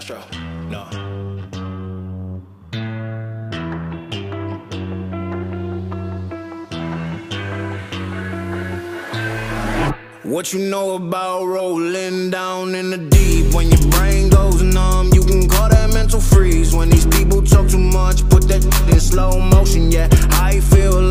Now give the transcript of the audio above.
Castro, no. What you know about rolling down in the deep when your brain goes